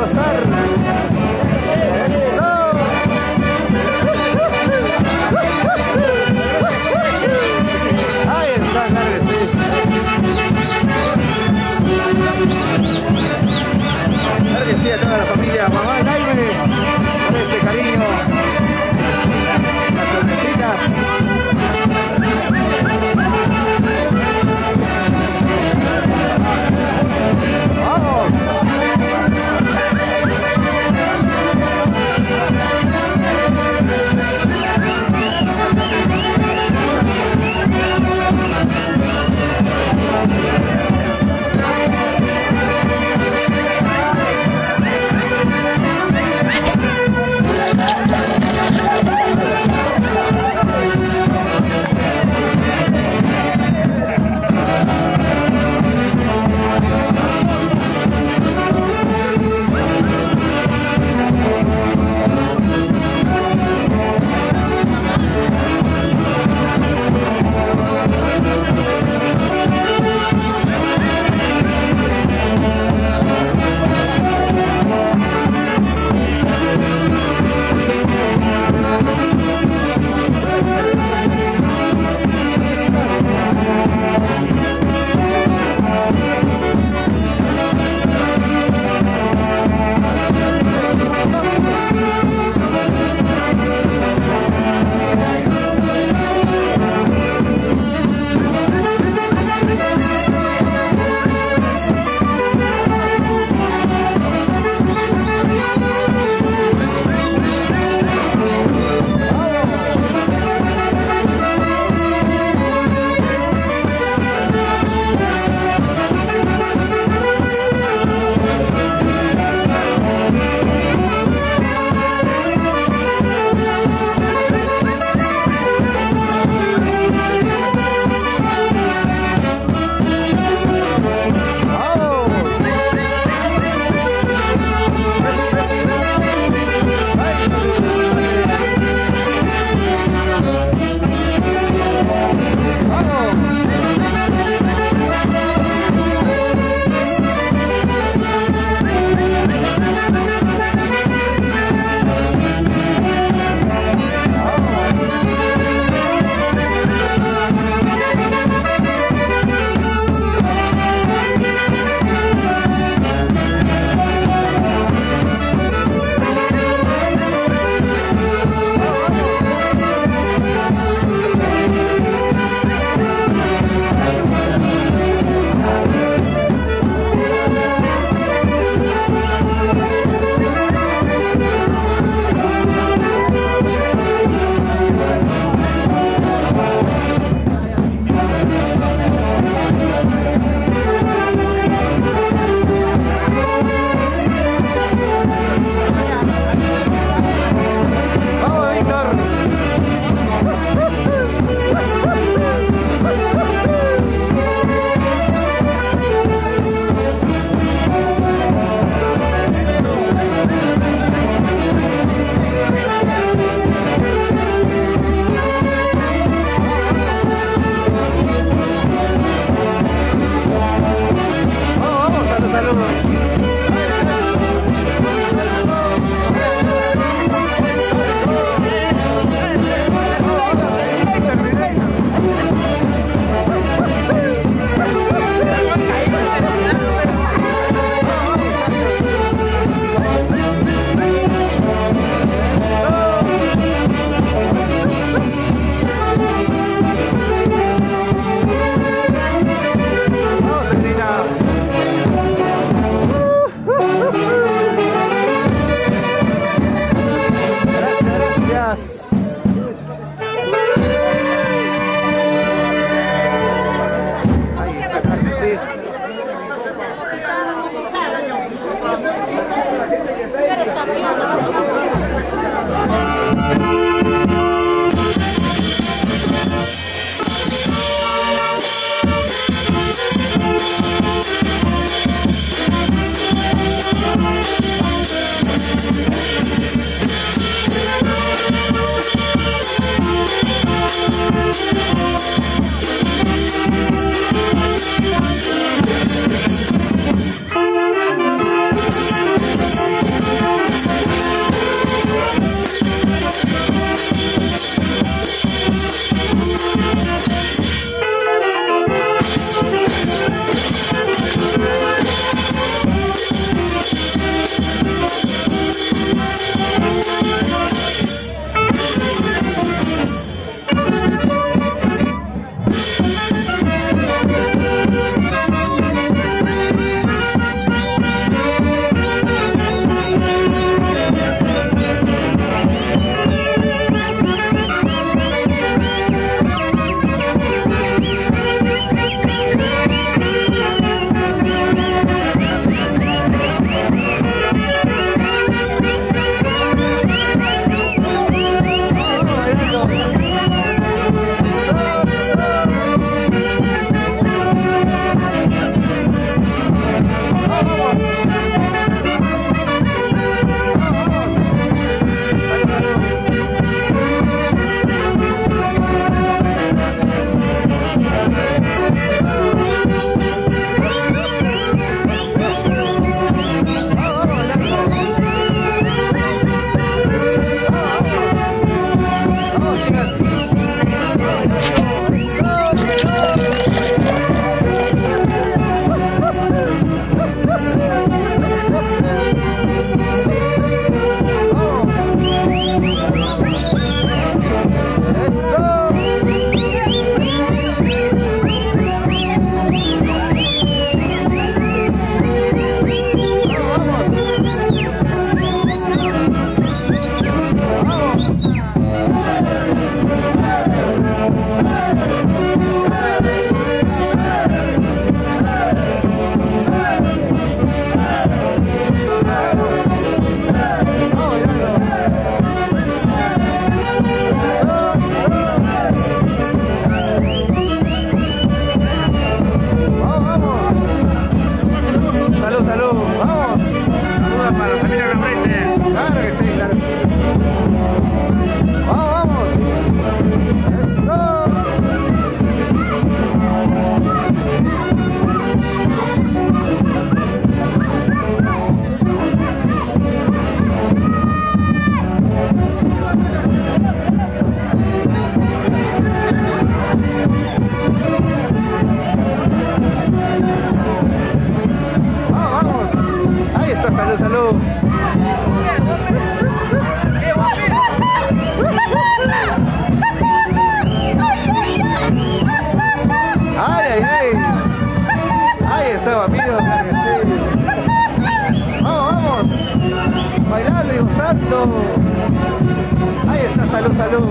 Ahí está, salud, salud.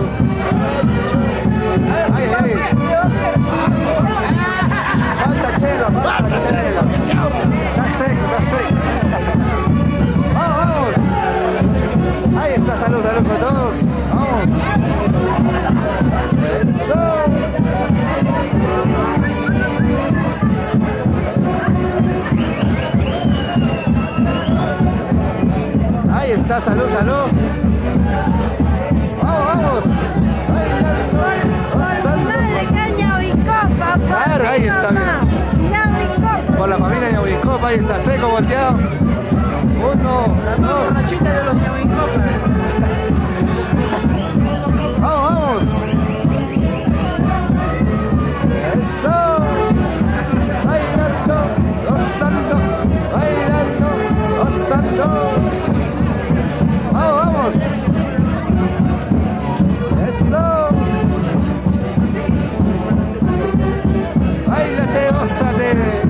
Ahí, ahí. Falta chela, falta chela. Está seco, está seco. Vamos, vamos. Ahí está, salud, salud con todos. Vamos. Eso. Ahí está, salud, salud. Vamos, vamos. Claro, ahí está bien. Por la familia Ñauincopa, ahí está seco, volteado. Uno, dos. La chita de los Ñauincopa. Vamos, vamos. Eso. Bailando, gozando, bailando, gozando. Vamos, vamos. Eso. Báilate, gózate.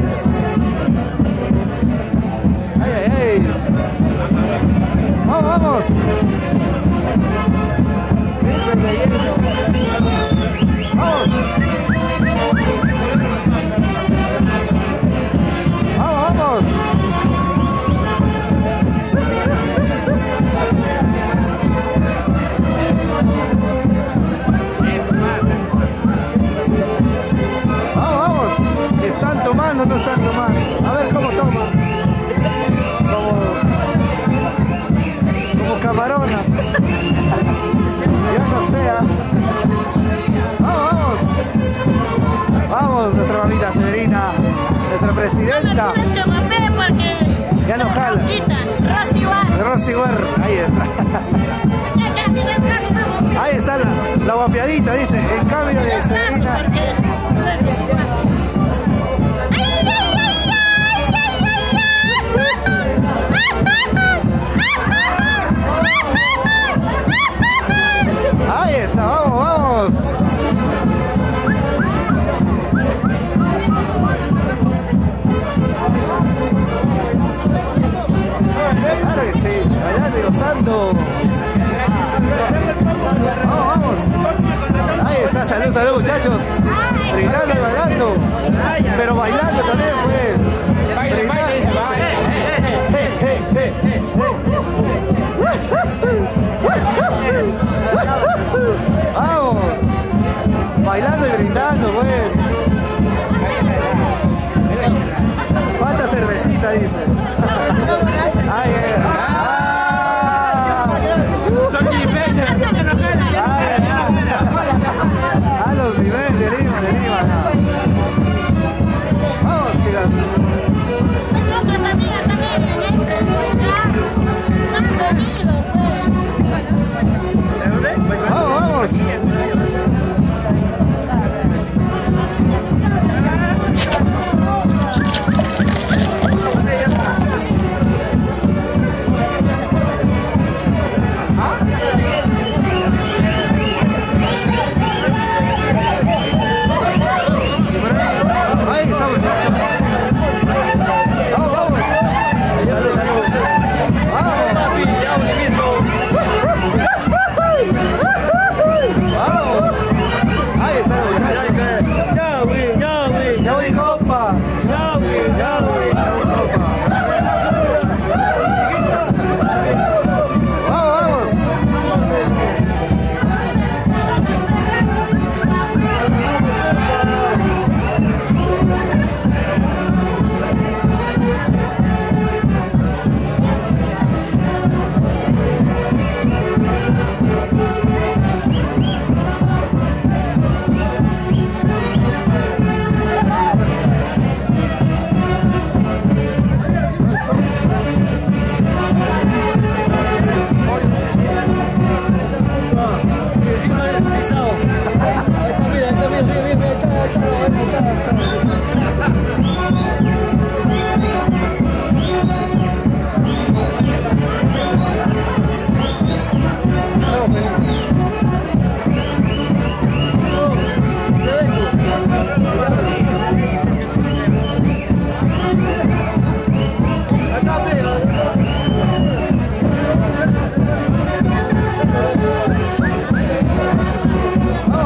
Ay, ay, ay. Vamos, vamos. Vamos. Vamos, vamos. ¿Están tomando o no están tomando? A ver cómo toman. Como, como camaronas. Yo no sé. ¿eh? Vamos, vamos. Vamos, nuestra mamita Severina, nuestra presidenta. Ya no jala. Rosy Guerra, ahí está. Ahí está la, la guapiadita, dice, en cambio de Severina. Ahí está, vamos, vamos. Claro que sí, bailando y gozando. Vamos, vamos. Ahí está, salud, salud muchachos. Brindando y bailando. Pero bailando también, pues. Baile, baile, baile. Vamos, bailando y brindando, pues. Falta cervecita, dice. Ay, ay, ay. A los niveles, de Lima, de Lima. Vamos, chicas. Vamos, vamos.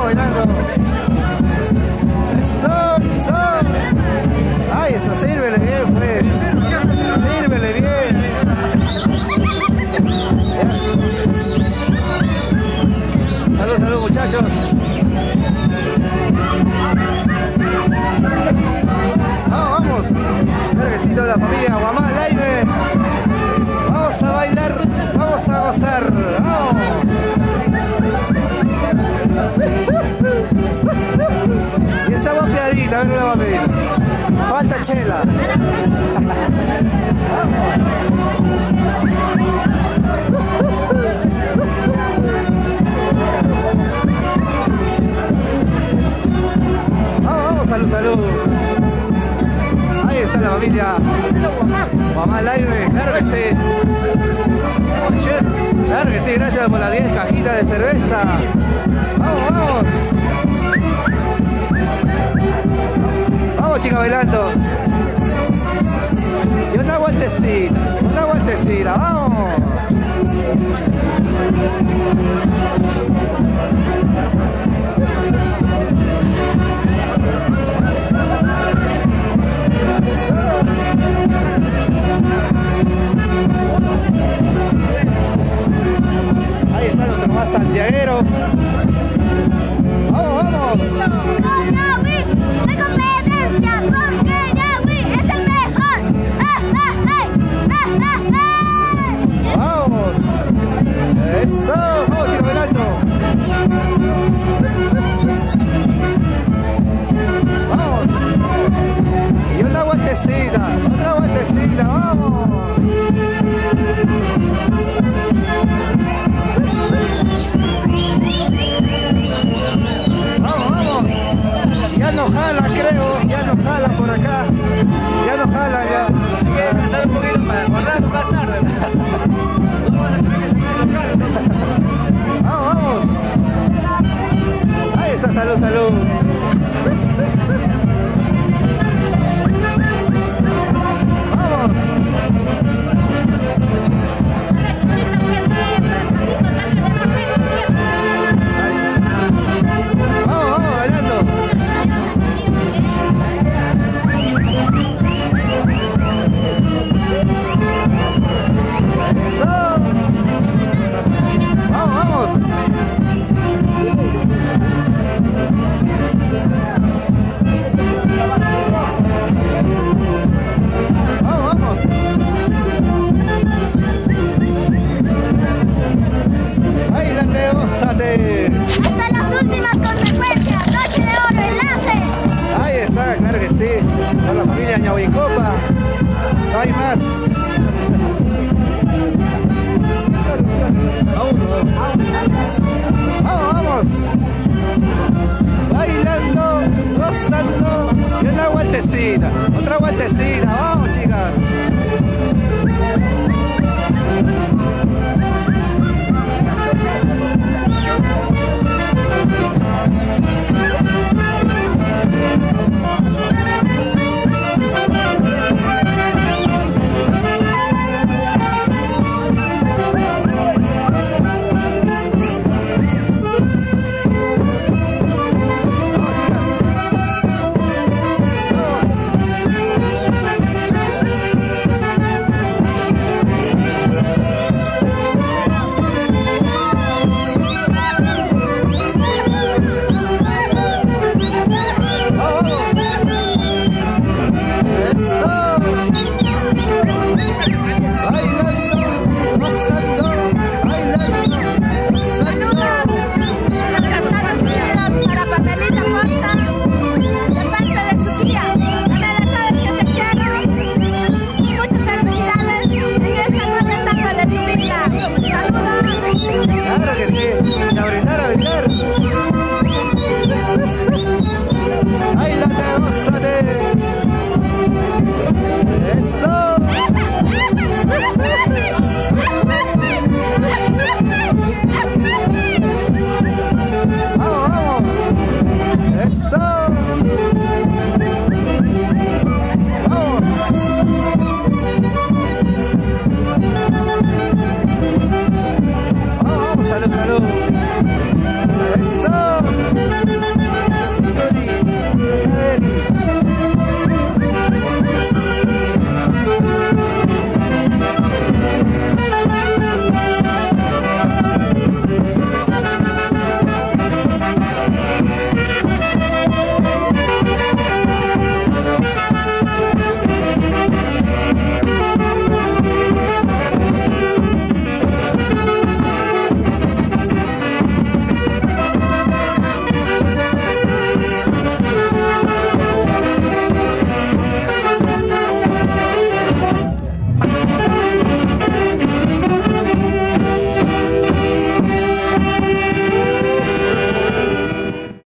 bailando. Eso, eso. Ay, esto sírvele bien, pues. Sírvele bien. Salud, salud, muchachos. Vamos, vamos. Carguecito de la familia Guamán Laime. Vamos a bailar, vamos a gozar. Vamos. Y esa guapiadita, a ver, no la va a pedir. Falta chela. Vamos, vamos, salud, salud. Ahí está la familia Guamán Laime, claro que sí. Claro que sí, gracias por las diez cajitas de cerveza. Vamos, vamos. Vamos, chicas, bailando. Y una vueltecita, una vueltecita, vamos. Ahí está nuestro más santiaguero. Vamos, vamos. Con Yawi, de competencia, porque Yawi es el mejor. ¡Ah, ah, ay! ¡Ah, ah, ay! Vamos. Eso. Vamos, chicos, bailando. Vamos. Y una vueltecita, otra vueltecita, vamos. Vamos, vamos. Ya no jala, creo. Ya no jala por acá. Ya no jala, ya. Hay un poquito para guardar más tarde. Vamos, vamos. Ahí está, salud, salud. Vamos. Vamos, vamos, bailando. Vamos, vamos. Vamos, vamos. Bailate, gózate. Hasta las últimas consecuencias. Noche de oro, enlace. Ahí está, claro que sí. Con la familia Ñahuincopa. No hay más. Vamos, vamos. Bailando, gozando. Y una vueltecita. Otra vueltecita.